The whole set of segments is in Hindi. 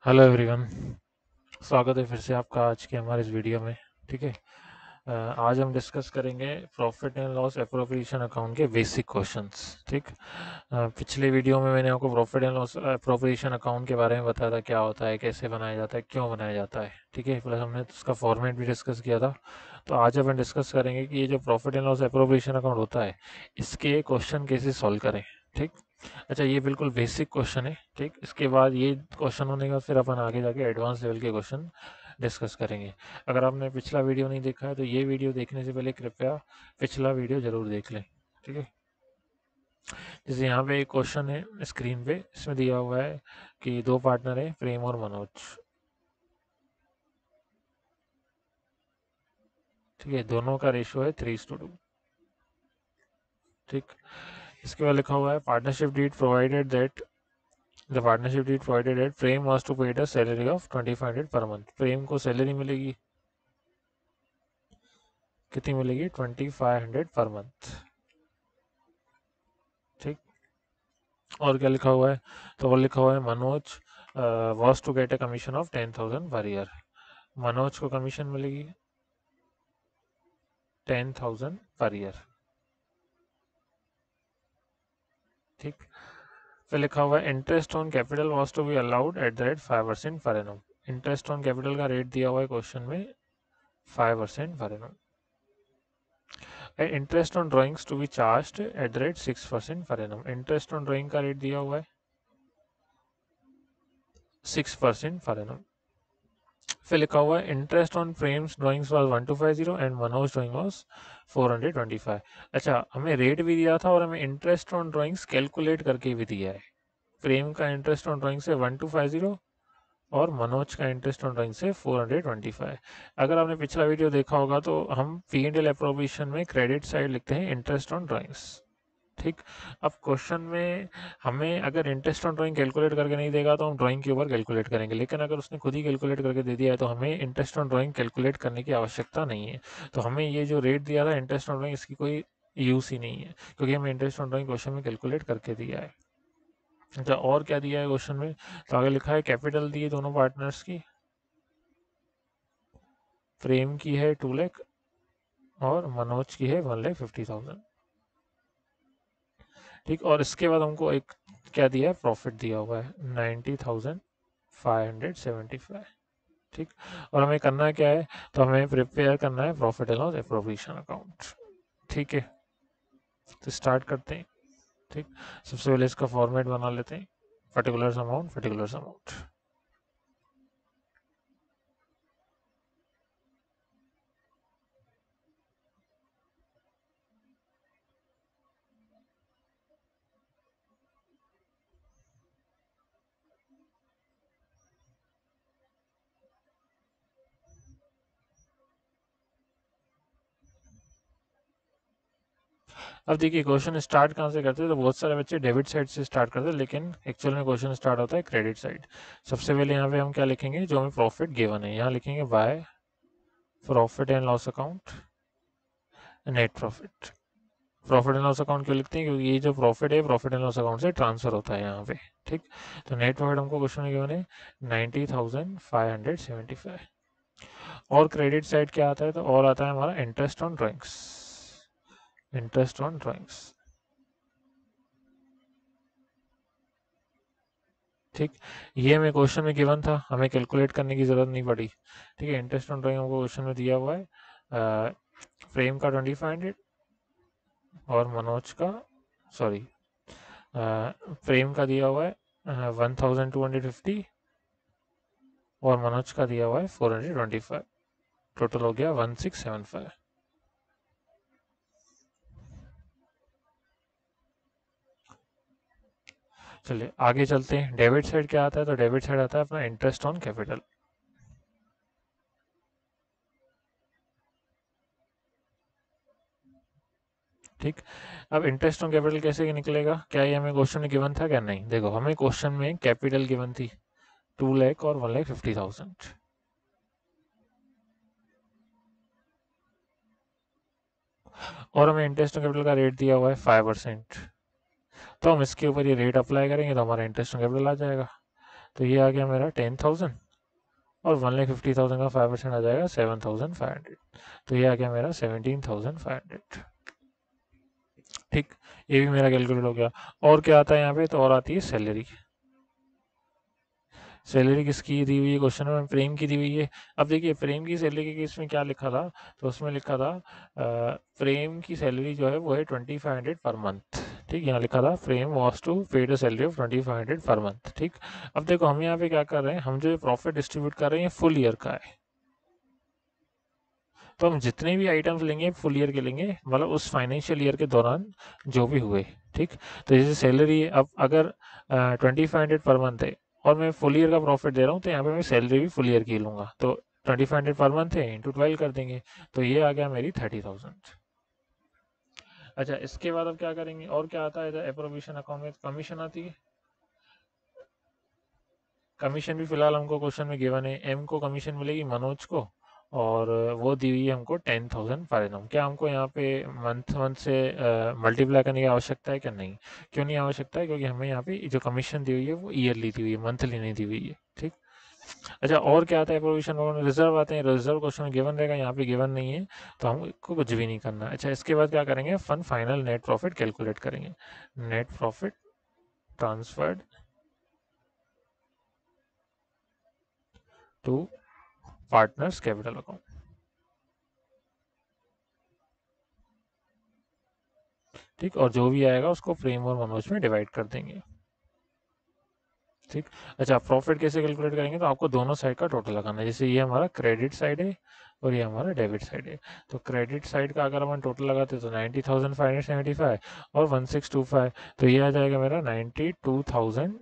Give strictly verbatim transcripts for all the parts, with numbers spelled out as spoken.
Hello everyone. स्वागत है फिर से आपका आज के हमारे इस वीडियो में। ठीक है। अ, आज हम डिस्कस करेंगे profit and loss appropriation account के बेसिक क्वेश्चंस। ठीक। अ, पिछले वीडियो में मैंने आपको profit and loss appropriation account के बारे में बताया था, क्या होता है, कैसे बनाया जाता है, क्यों बनाया जाता है। ठीक है। प्लस हमने उसका फॉर्मेट भी डिस्कस किया था। तो आज अपन डिस्कस करेंगे कि ये जो profit and loss appropriation account होता है, इसके क्वेश्चन कैसे सॉल्व करें। ठीक। अच्छा, ये बिल्कुल बेसिक क्वेश्चन है। ठीक। इसके बाद ये क्वेश्चन होने के बाद फिर अपन आगे जाके एडवांस लेवल के क्वेश्चन डिस्कस करेंगे। अगर आपने पिछला वीडियो नहीं देखा है तो ये वीडियो देखने से पहले कृपया पिछला वीडियो जरूर देख लें। ठीक है। जैसे यहाँ पे एक क्वेश्चन है स्क्रीन पे, इसमें दिया हुआ है कि दो पार्टनर है, प्रेम और मनोज। ठीक है। दोनों का रेशियो है थ्री टू टू। ठीक। इसके बाद लिखा हुआ है partnership deed provided that the partnership deed provided that Prem was to paid a salary of twenty five hundred per month. Prem को सैलरी मिलेगी, कितनी मिलेगी, twenty five hundred per month. ठीक। और क्या लिखा हुआ है, तो वो लिखा हुआ है Manoj was to get a commission of ten thousand per year. Manoj को कमीशन मिलेगी टेन थाउजेंड पर ईयर। ठीक। फिर लिखा हुआ है interest on capital was to be allowed at the rate five percent per annum. Interest on capital का रेट दिया हुआ है क्वेश्चन में five percent per annum. Interest on drawings to be charged at the rate six percent per annum. Interest on drawing का रेट दिया हुआ है सिक्स परसेंट पर एनम। फिर लिखा हुआ है interest on Prem's drawings was one two five zero and Manoj drawing was four hundred twenty five. अच्छा, हमें रेट भी दिया था और हमें इंटरेस्ट ऑन ड्राइंग्स कैलकुलेट करके भी दिया है। प्रेम का इंटरेस्ट ऑन ड्राइंग से वन टू फाइव जीरो और मनोज का इंटरेस्ट ऑन ड्राइंग से फोर हंड्रेड ट्वेंटी फाइव। अगर आपने पिछला वीडियो देखा होगा तो हम पी एंड एल अप्रोप्रिएशन में क्रेडिट साइड लिखते हैं इंटरेस्ट ऑन ड्राइंग्स। ठीक। अब क्वेश्चन में हमें अगर इंटरेस्ट ऑन ड्राइंग कैलकुलेट करके नहीं देगा तो हम ड्राइंग के ऊपर कैलकुलेट करेंगे, लेकिन अगर उसने खुद ही कैलकुलेट करके दे दिया है तो हमें इंटरेस्ट ऑन ड्राइंग कैलकुलेट करने की आवश्यकता नहीं है। तो हमें ये जो रेट दिया था इंटरेस्ट ऑन ड्राइंग, इसकी कोई यूज ही नहीं है, क्योंकि हमें इंटरेस्ट ऑन ड्राइंग क्वेश्चन में कैलकुलेट करके दिया है। अच्छा, और क्या दिया है क्वेश्चन में, तो आगे लिखा है कैपिटल दी है दोनों पार्टनर्स की। प्रेम की है टू लैख और मनोज की है वन लैख फिफ्टी थाउजेंड। ठीक। और इसके बाद हमको एक क्या दिया है, प्रॉफिट दिया हुआ है ninety thousand five hundred seventy five. ठीक। और हमें करना क्या है, तो हमें प्रिपेयर करना है profit and loss appropriation account. ठीक है। तो स्टार्ट करते हैं। ठीक। सबसे पहले इसका फॉर्मेट बना लेते हैं, पर्टिकुलर अमाउंट पर्टिकुलर अमाउंट। अब देखिए क्वेश्चन स्टार्ट कहाँ से करते हैं, तो बहुत सारे बच्चे डेबिट साइड से स्टार्ट करते हैं, लेकिन एक्चुअल में क्वेश्चन स्टार्ट होता है क्रेडिट साइड। सबसे पहले यहाँ पे हम क्या लिखेंगे, जो हमें प्रॉफिट गिवन है यहाँ लिखेंगे by profit and loss account net profit. Profit and loss account क्यों लिखते हैं, क्योंकि ये जो प्रॉफिट है प्रॉफिट एंड लॉस अकाउंट से ट्रांसफर होता है यहाँ पे। ठीक। तो नेट प्रॉफिट हमको क्वेश्चन में गिवन है ninety thousand five hundred seventy five. और क्रेडिट साइड क्या आता है, तो और आता है हमारा interest on drawings. Interest on drawings. ठीक। ये हमें क्वेश्चन में गिवन था, हमें कैलकुलेट करने की जरूरत नहीं पड़ी। ठीक है। इंटरेस्ट ऑन ड्राइंग हमको क्वेश्चन में दिया हुआ है प्रेम का ट्वेंटी फाइव हंड्रेड, और मनोज का, सॉरी, प्रेम का दिया हुआ है one thousand two hundred fifty, और मनोज का दिया हुआ है four hundred twenty five. Total हो गया वन सिक्स सेवन फाइव। चलिए आगे चलते हैं। डेबिट साइड क्या आता है, तो डेबिट साइड आता है अपना इंटरेस्ट ऑन कैपिटल। ठीक। अब इंटरेस्ट ऑन कैपिटल कैसे निकलेगा, क्या ये हमें क्वेश्चन में गिवन था क्या, नहीं। देखो हमें क्वेश्चन में कैपिटल गिवन थी टू लैख और वन लैख फिफ्टी थाउजेंड, और हमें इंटरेस्ट ऑन कैपिटल का रेट दिया हुआ है फाइव परसेंट। तो हम इसके ऊपर ये रेट अप्लाई करेंगे तो हमारा इंटरेस्ट ऑन कैपिटल आ जाएगा। तो ये आ गया मेरा टेन थाउजेंड और वन लाख फिफ्टी थाउजेंड का फाइव परसेंट आ जाएगा सेवन थाउजेंड फाइव हंड्रेड। तो ये आ गया मेरा सेवनटीन थाउजेंड फाइव हंड्रेड। ठीक, ये भी मेरा कैलकुलेट हो गया। और क्या आता है यहाँ पे, तो और आती है सैलरी। सैलरी किसकी दी हुई है क्वेश्चन में, प्रेम की दी हुई है। अब देखिए प्रेम की सैलरी के केस में क्या लिखा था, तो उसमें लिखा था अ, प्रेम की सैलरी जो है वो है twenty five hundred per month. ठीक, यहाँ लिखा था Prem was to paid a salary of twenty five hundred per month. ठीक, अब देखो हम यहाँ पे क्या कर रहे हैं, हम जो प्रॉफिट डिस्ट्रीब्यूट कर रहे हैं फुल ईयर का है। तो हम जितने भी आइटम्स लेंगे फुल ईयर के लेंगे, मतलब उस फाइनेंशियल ईयर के दौरान जो भी हुए। ठीक, तो जैसे सैलरी है, अब अगर twenty five hundred per month है और मैं फुल ईयर का प्रॉफिट दे रहा हूँ, तो यहाँ पे मैं सैलरी भी फुल ईयर की लूंगा। तो twenty five hundred per month है इंटू ट्वेल्व कर देंगे, तो ये आ गया मेरी थर्टी थाउजेंड। अच्छा, इसके बाद अब क्या करेंगे, और क्या आता है इधर, अप्रोविएशन अकाउंट में कमीशन आती है। कमीशन भी फिलहाल हमको क्वेश्चन में गिवन है, एम को कमीशन मिलेगी मनोज को, और वो दी हुई है हमको टेन थाउजेंड पर एनम। क्या हमको यहाँ पे मंथ मंथ से मल्टीप्लाई करने की आवश्यकता है क्या, नहीं। क्यों नहीं आवश्यकता है, क्योंकि हमें यहाँ पे जो कमीशन दी हुई है वो ईयरली दी हुई है, मंथली नहीं दी हुई है। ठीक, अच्छा और क्या आता है प्रोविजन, रिजर्व आते हैं। रिजर्व क्वेश्चन गिवन रहेगा, यहाँ पे गिवन नहीं है, तो हमको कुछ भी नहीं करना। अच्छा, इसके बाद क्या करेंगे, फन फाइनल नेट प्रॉफिट कैलकुलेट करेंगे। Net profit transferred to partners capital account. ठीक, और जो भी आएगा उसको प्रेम और मनोज में डिवाइड कर देंगे। ठीक, अच्छा प्रॉफिट कैसे कैलकुलेट करेंगे, तो आपको दोनों साइड का टोटल लगाना है। जैसे ये हमारा क्रेडिट साइड है और ये हमारा डेबिट साइड है, तो क्रेडिट साइड का अगर हम टोटल लगाते तो ninety thousand five hundred seventy five और वन सिक्स टू फाइव, तो ये आ जाएगा मेरा नाइन्टी टू थाउजेंड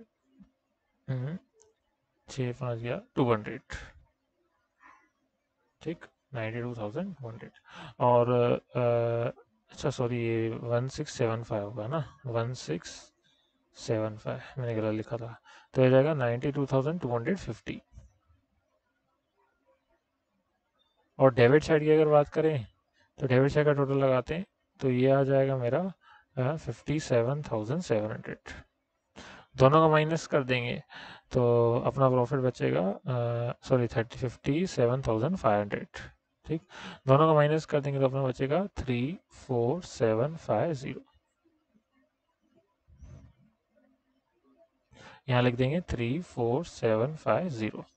छः पाँच गया टू हंड्रेड। ठीक, ninety two thousand two hundred. और अ, अच्छा सॉरी, ये वन सिक्स सेवन फाइव होगा ना, वन सिक्स सेवन फाइव मैंने गलत लिखा था, तो ये जाएगा ninety two thousand two hundred fifty. और डेबिट साइड की अगर बात करें, तो डेबिट साइड का टोटल लगाते हैं, तो ये आ जाएगा मेरा fifty seven thousand seven hundred. दोनों का माइनस कर देंगे तो अपना प्रॉफिट बचेगा, sorry thirty fifty seven thousand five hundred. ठीक, दोनों का माइनस कर देंगे तो अपना बचेगा three four seven five zero. यहाँ लिख देंगे three four seven five zero.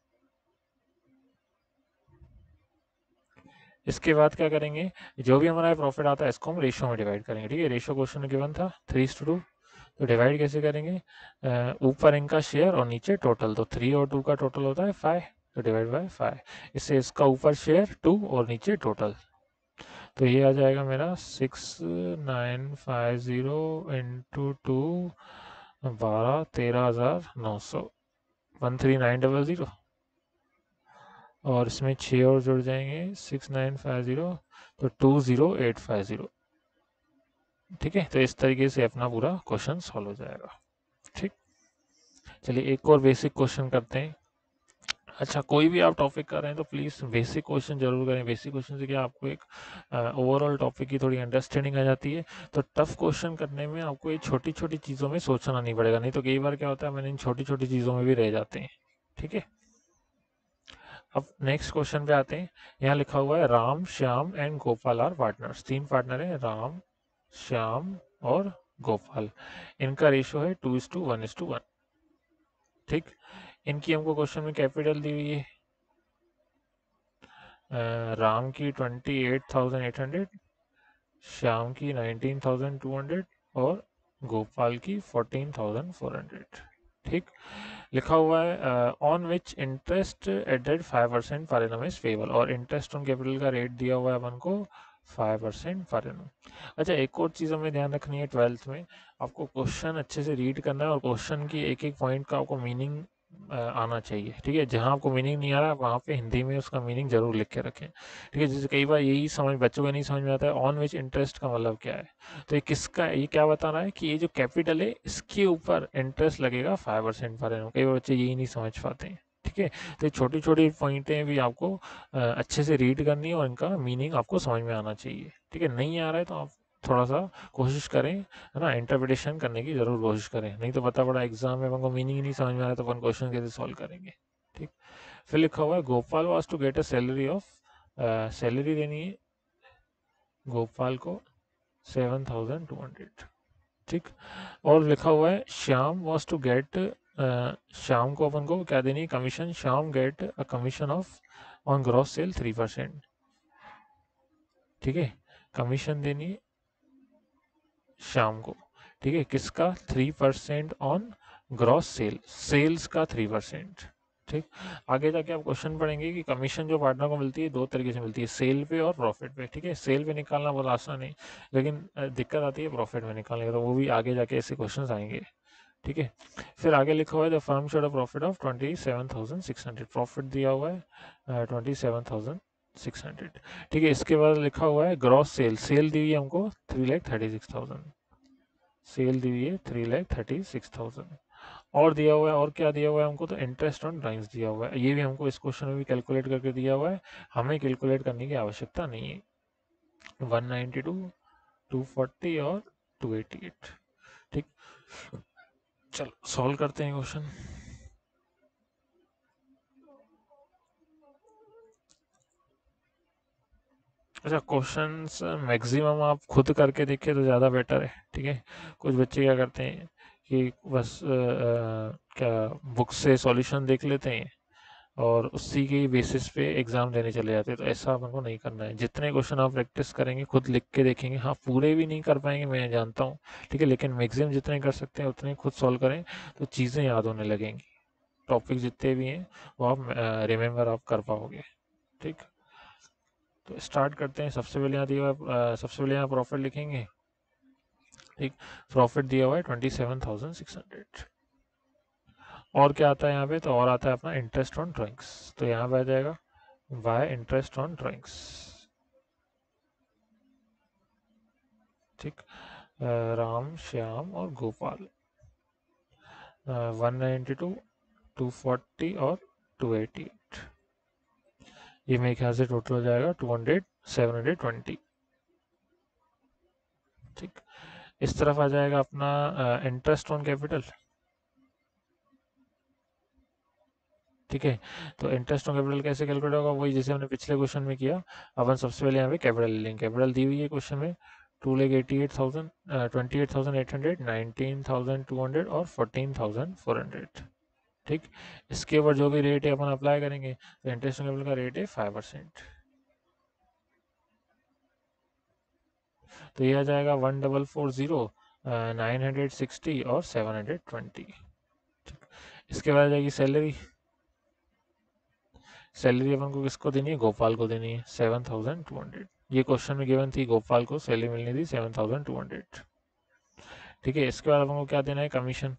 इसके बाद क्या करेंगे, जो भी हमारा प्रॉफिट आता है इसको हम रेशियो में डिवाइड करेंगे। ठीक है, रेशियो क्वेश्चन में गिवन था थ्री टू टू, तो डिवाइड कैसे करेंगे, ऊपर इनका शेयर और नीचे टोटल, तो थ्री और टू का टोटल होता है फाइव, तो डिवाइड बाय फाइव। इससे इसका ऊपर शेयर टू और नीचे टोटल, तो ये आ जाएगा मेरा six nine five zero into two, बारह तेरह हज़ार नौ सौ, one three nine double zero, और इसमें छः और जुड़ जाएंगे, सिक्स नाइन फाइव ज़ीरो, तो two zero eight five zero. ठीक है, तो इस तरीके से अपना पूरा क्वेश्चन सॉल्व हो जाएगा। ठीक, चलिए एक और बेसिक क्वेश्चन करते हैं। अच्छा, कोई भी आप टॉपिक कर रहे हैं तो प्लीज़ बेसिक क्वेश्चन जरूर करें। बेसिक क्वेश्चन से क्या आपको एक ओवरऑल टॉपिक की थोड़ी अंडरस्टैंडिंग आ जाती है। तो टफ क्वेश्चन करने में आपको ये छोटी छोटी चीज़ों में सोचना नहीं पड़ेगा, नहीं तो कई बार क्या होता है मैंने इन छोटी छोटी चीज़ों में भी रह जाते हैं। ठीक है, अब नेक्स्ट क्वेश्चन पे आते हैं। यहाँ लिखा हुआ है Ram Shyam and Gopal are partners. तीन पार्टनर हैं, राम श्याम और गोपाल। इनका रेशियो है two is to one is to one. ठीक, इनकी हमको क्वेश्चन में कैपिटल दी हुई है, राम की twenty eight thousand eight hundred, Shyam की नाइनटीन थाउजेंड टू हंड्रेड और गोपाल की फोर्टीन थाउजेंड फोर हंड्रेड। ठीक, लिखा हुआ है on which interest added five percent per annum is payable, और इंटरेस्ट ऑन कैपिटल का रेट दिया हुआ है अपन को फाइव परसेंट पर एनम। अच्छा, एक और चीज़ हमें ध्यान रखनी है, ट्वेल्थ में आपको क्वेश्चन अच्छे से रीड करना है और क्वेश्चन की एक एक पॉइंट का आपको मीनिंग आना चाहिए। ठीक है, जहाँ आपको मीनिंग नहीं आ रहा वहाँ पे हिंदी में उसका मीनिंग जरूर लिख के रखें। ठीक है, जैसे कई बार यही समझ बच्चों को नहीं समझ में आता है ऑन विच इंटरेस्ट का मतलब क्या है, तो ये किसका, ये क्या बता रहा है कि ये जो कैपिटल है इसके ऊपर इंटरेस्ट लगेगा फाइव परसेंट पर एनम। कई बार बच्चे यही नहीं समझ पाते हैं। ठीक है, तो ये छोटी छोटी पॉइंटें भी आपको अच्छे से रीड करनी है और इनका मीनिंग आपको समझ में आना चाहिए। ठीक है, नहीं आ रहा है तो आप थोड़ा सा कोशिश करें, है ना, इंटरप्रिटेशन करने की ज़रूर कोशिश करें, नहीं तो पता पड़ा एग्जाम में अपन को मीनिंग नहीं समझ में आ रहा तो अपन क्वेश्चन कैसे सॉल्व करेंगे। ठीक, फिर लिखा हुआ है Gopal was to get a salary of, salary देनी है गोपाल को सेवन थाउजेंड टू हंड्रेड। ठीक, और लिखा हुआ है Shyam was to get, Shyam को अपन को क्या देनी है, commission, Shyam get a commission of on gross sale three percent. ठीक है, कमीशन देनी है श्याम को, ठीक है, किसका, three percent on gross sale, sales का थ्री परसेंट। ठीक, आगे जाके आप क्वेश्चन पढ़ेंगे कि कमीशन जो पार्टनर को मिलती है दो तरीके से मिलती है, सेल पे और प्रॉफिट पे। ठीक है, सेल पे निकालना बहुत आसान है, लेकिन दिक्कत आती है प्रॉफिट में निकालने की, तो वो भी आगे जाके ऐसे क्वेश्चन आएंगे। ठीक है, फिर आगे लिखा हुआ है the firm showed a profit of twenty seven thousand six hundred, profit दिया हुआ है twenty seven thousand six hundred. ठीक है, इसके बाद लिखा हुआ है ग्रॉस सेल, सेल दी हुई है हमको three lakh thirty six thousand, sale दी हुई है three lakh thirty six thousand. और दिया हुआ है, और क्या दिया हुआ है हमको, तो इंटरेस्ट ऑन ड्राइंग्स दिया हुआ है, ये भी हमको इस क्वेश्चन में भी कैलकुलेट करके दिया हुआ है, हमें कैलकुलेट करने की आवश्यकता नहीं है। One ninety two, two forty और टू एटी एट। ठीक, चलो सॉल्व करते हैं क्वेश्चन। अच्छा, क्वेश्चंस मैक्सिमम आप खुद करके देखिए तो ज़्यादा बेटर है। ठीक है, कुछ बच्चे क्या करते हैं कि बस आ, आ, क्या बुक से सॉल्यूशन देख लेते हैं और उसी के बेसिस पे एग्ज़ाम देने चले जाते हैं, तो ऐसा अपन को नहीं करना है। जितने क्वेश्चन आप प्रैक्टिस करेंगे, खुद लिख के देखेंगे, हाँ पूरे भी नहीं कर पाएंगे मैं जानता हूँ, ठीक है, लेकिन मैक्सिमम जितने कर सकते हैं उतने खुद सॉल्व करें तो चीज़ें याद होने लगेंगी, टॉपिक जितने भी हैं वो आप रिमेंबर आप कर पाओगे। ठीक, तो स्टार्ट करते हैं। सबसे पहले यहाँ दिया हुआ, सबसे पहले यहाँ प्रॉफिट लिखेंगे। ठीक, प्रॉफिट दिया हुआ है twenty seven thousand six hundred. और क्या आता है यहाँ पे, तो और आता है अपना इंटरेस्ट ऑन ड्राइंग्स, तो यहाँ पे आ जाएगा वाई इंटरेस्ट ऑन ड्राइंग्स। ठीक, राम, श्याम और Gopal, one ninety two, two forty और टू एटी एट, ये मेरे ख्याल से टोटल हो जाएगा two hundred, seven hundred twenty. ठीक, इस तरफ आ जाएगा अपना इंटरेस्ट ऑन कैपिटल। ठीक है, तो इंटरेस्ट ऑन कैपिटल कैसे कैलकुलेट होगा, वही जैसे हमने पिछले क्वेश्चन में किया। अपन सबसे पहले यहाँ पे कैपिटल ले लेंगे, कैपिटल दी हुई है क्वेश्चन में two lakh eighty eight thousand, twenty eight thousand eight hundred, nineteen thousand two hundred और फोर्टीन थाउजेंड फोर हंड्रेड। ठीक, इसके ऊपर जो भी रेट है अपन अप्लाई करेंगे, तो इंटरेस्ट ऑन कैपिटल का रेट है फाइव परसेंट, तो ये आ जाएगा one double four zero, nine hundred sixty और सेवन हंड्रेड ट्वेंटी। इसके बाद आ जाएगी सैलरी, सैलरी अपन को किसको देनी है, गोपाल को देनी है सेवन थाउजेंड टू हंड्रेड, ये क्वेश्चन में गिवन थी, गोपाल को सैलरी मिलनी थी सेवन थाउजेंड टू हंड्रेड। ठीक है, इसके बाद अपन को क्या देना है, कमीशन,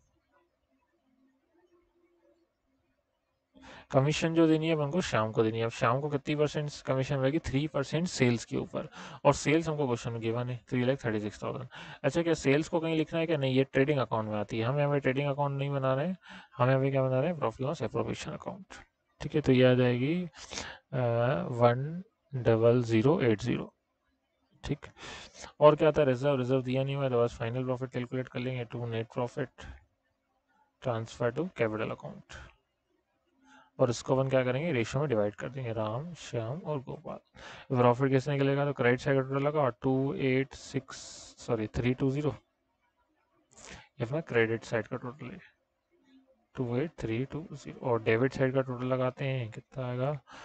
कमीशन जो देनी है अपन को शाम को देनी है। अब शाम को कितनी परसेंट कमीशन मिलेगी, थ्री परसेंट सेल्स के ऊपर, और सेल्स हमको क्वेश्चन में गिवन है three lakh thirty six thousand. अच्छा, क्या सेल्स को कहीं लिखना है क्या, नहीं, ये ट्रेडिंग अकाउंट में आती है, हम यहाँ पे ट्रेडिंग अकाउंट नहीं बना रहे हैं, हम यहाँ पे क्या बना रहे हैं, प्रॉफिट लॉस एप्रोप्रिएशन अकाउंट। ठीक है, तो ये आ जाएगी one double zero eight zero. ठीक, और क्या था, रिजर्व, रिजर्व दिया नहीं हुआ है, तो बस फाइनल प्रॉफिट कैलकुलेट कर लेंगे, to net profit transfer to capital account, और इसको अपन क्या करेंगे, रेशियो में डिवाइड कर देंगे, राम, श्याम और गोपाल। प्रॉफिट किसने निकलेगा, तो क्रेडिट साइड का टोटल लगा, और two eight six sorry three two zero, ये अपना क्रेडिट साइड का टोटल है two eight three two zero, और डेबिट साइड का टोटल लगाते हैं, कितना आएगा